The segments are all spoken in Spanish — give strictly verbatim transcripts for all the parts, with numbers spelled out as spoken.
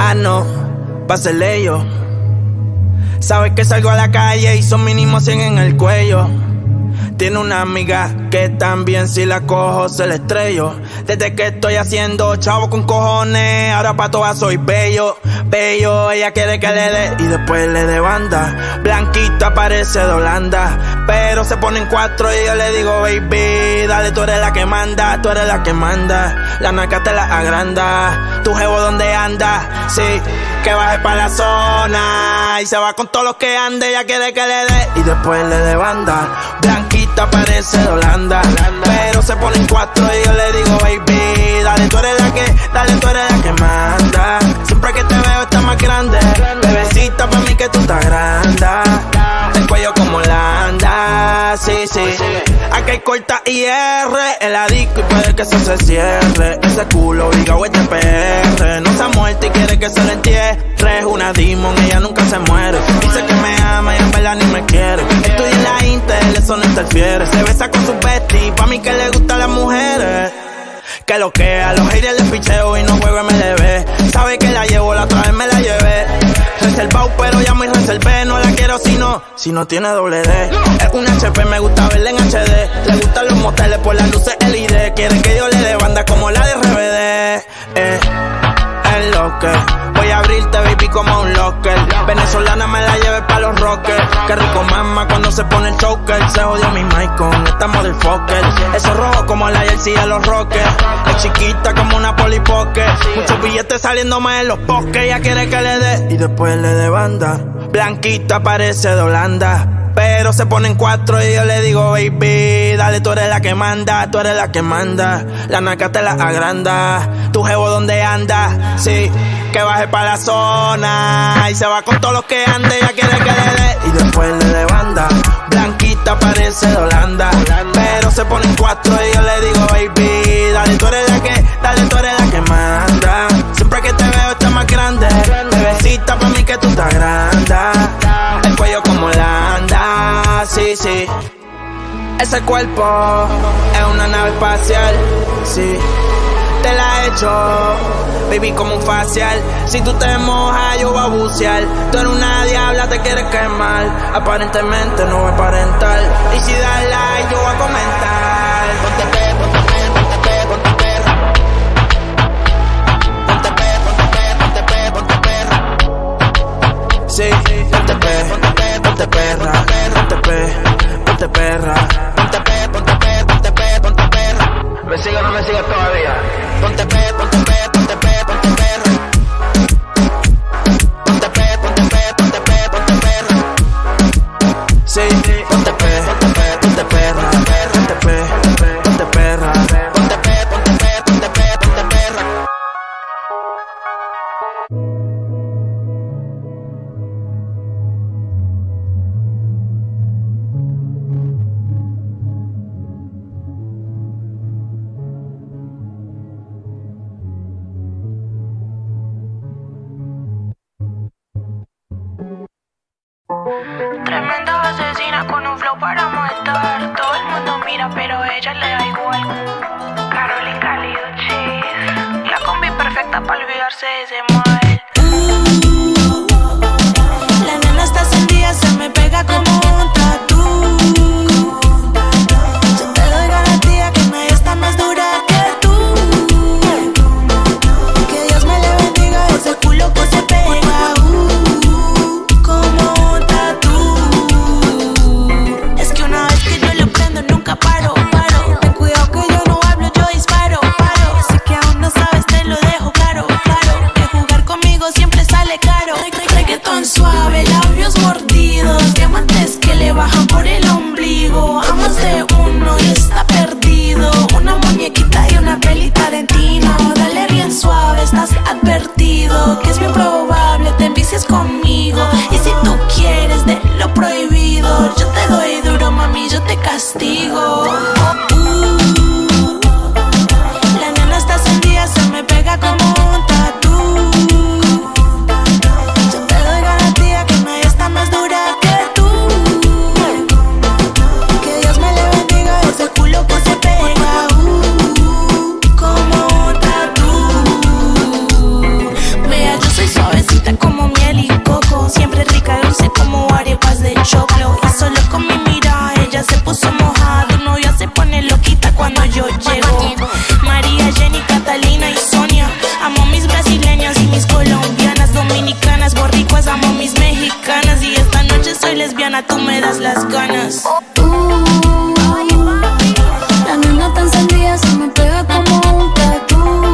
mano, pa' hacerle yo. Sabes que salgo a la calle y son mínimo cien en el cuello. Tiene una amiga que también si la cojo se la estrello. Desde que estoy haciendo chavo con cojones, ahora pa' todas soy bello, bello. Ella quiere que le dé y después le dé banda. Blanquita parece de Holanda, pero se ponen cuatro y yo le digo baby, dale, tú eres la que manda, tú eres la que manda. La naca te la agranda, tu jevo donde anda, sí, que baje pa' la zona y se va con todos los que ande. Ella quiere que le dé y después le dé banda. Blanquita parece de Holanda, pero se ponen cuatro y yo le digo baby, dale, tú eres la que, dale, tú eres la que manda. Siempre que te veo estás más grande, bebecita pa' mí que tú estás grande. El cuello como Holanda, sí, sí. Aquí hay corta I R en la disco y puede que eso se cierre. Ese culo obligado es de P R, no se ha muerto y quiere que se le entierre. Es una demon, ella nunca se muere. Dice que me ama y en verdad ni me quiere. Estudia en la Intel, eso no interfiere. Se besa con sus besties, pa' mí que le gustan las mujeres. Que lo que a los haters les picheo y no juego M L B. Sabe que la llevo, la otra vez me la llevé. Reservado pero ya me reservé. No la quiero si no, si no tiene doble D. Es un H P, me gusta verla en H D. Le gustan los moteles por las luces L E D. Quiere que yo le dé banda como la de R B D. Eh, es lo que voy a abrirte, baby, como un locker. Venezolana me la lleve pa' los rockers. Qué rico mama cuando se pone el choker. Se jodió mi mic con esta motherfucker. Eso rojo como la jersey de los rockers. Es chiquita como una polipoque. Muchos billetes saliéndome en los bosques. Ella quiere que le dé y después le dé banda. Blanquita parece de Holanda, pero se ponen cuatro y yo le digo baby, dale, tú eres la que manda, tú eres la que manda. La naca te la agranda, tu jevo donde anda, sí, que baje pa' la zona y se va con todos los que ande. Ella quiere que le dé y después le dé banda. Blanquita parece de Holanda, pero se ponen cuatro y yo le digo baby, dale, tú eres la que, dale, tú eres la que manda. Siempre que te veo estás más grande, bebecita pa' mí que tú estás grande. El cuello como Holanda, sí, sí. Ese cuerpo es una nave espacial, sí. Te la he hecho, baby, como un facial. Si tú te mojas, yo voy a bucear. Tú eres una diabla, te quieres quemar. Aparentemente no voy a aparentar. Y si das like, yo voy a comentar. Ponte pe, ponte pe, ponte pe, ponte perra. Ponte pe, ponte pe, ponte pe, ponte perra. Sí, ponte pe, ponte pe, ponte perra. Ponte pe, ponte perra. Ponte pe, ponte pe, ponte pe, ponte perra. ¿Me sigue o no me sigue todavía? Ponte pe, ponte pe, ponte pe, ponte perra. Ponte pe, ponte pe, ponte pe, ponte perra. Sí, ponte pe, ponte pe, ponte perra. Ponte pe, ponte perra. Ponte pe, ponte pe, ponte pe, ponte perra. Tremenda asesina con un flow para matar. Todo el mundo mira, pero a ella le da igual. Karol y Cálido Cheese, la combi perfecta para olvidarse de ese mal. Uh, la nena está encendida, se me pega como un tatú. Yo te doy garantía que nadie está más dura que tú. Que Dios me le bendiga ese culo que se pega. Paro, paro, ten cuidado que yo no hablo, yo disparo, paro. Sé que aún no sabes, te lo dejo claro, claro. Que jugar conmigo siempre sale caro. Reggaetón suave, labios mordidos, diamantes que le bajan por el ombligo. A más de uno y está perdido. Una muñequita y una peli Tarantino. Dale bien suave, estás advertido. Que es bien probable te envicies conmigo. Y si tú quieres de lo prohibido, yo te doy duro, mami, yo te castigo. Uh, la nena está encendida, se me pega como un tatú. Yo te doy garantía que nadie está más dura que tú. Que Dios me le bendiga ese culo que se pega. Uh, como un tatú. Vea, yo soy suave. nena, tú me das las ganas. Uh, la nena tan encendida se me pega como un tatú.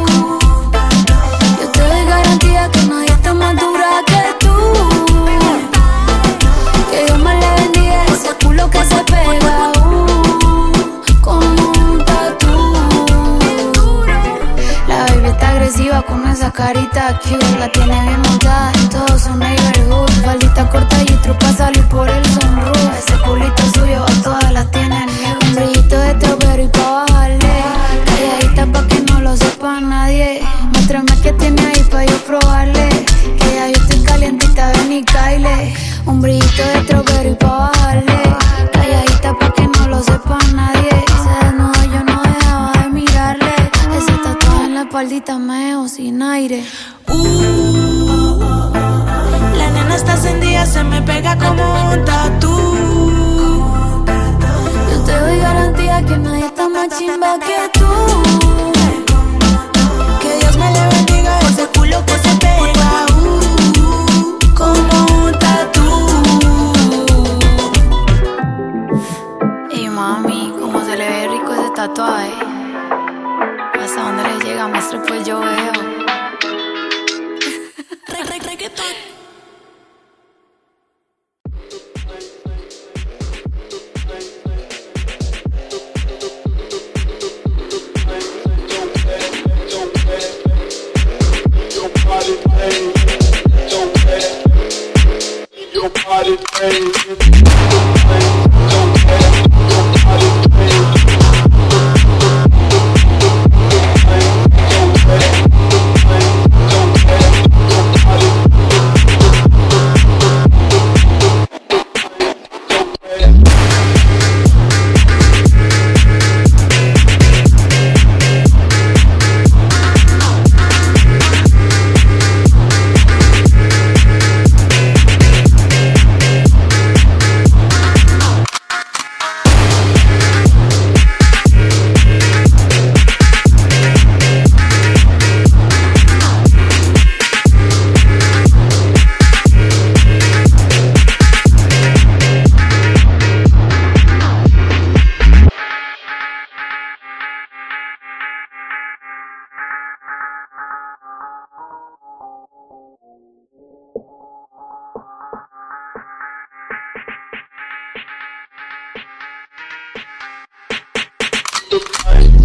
Yo te doy garantía que nadie está más dura que tú. Que Dios me le bendiga ese culo que se pega uh, como un tatú. La baby está agresiva con esa carita cute. La tiene bien montada en todo su neighborhood. Faldita corta y truco pa' salir por el sunroof. Ese culito suyo a todas las tienen. Un brillito de strawberry pa' bajarle. Calladita pa' que no lo sepa nadie. Muéstrame que tiene ahí pa' yo probarle. Que ya yo estoy calientita, ven y caile. Un brillito de strawberry pa' bajarle. Calladita pa' que no lo sepa nadie. Se desnudó, yo no dejaba de mirarle. Ese tatuaje en la espaldita me dejó sin aire. Uh, la nena está encendida, se me pega como un tatú. Yo te doy garantía que nadie está más chimba que tú. Que Dios me le bendiga ese culo que se pega uh, como un tatú. Y mami, cómo se le ve rico ese tatuaje. Hasta dónde le llega, maestro, pues yo veo. Bye.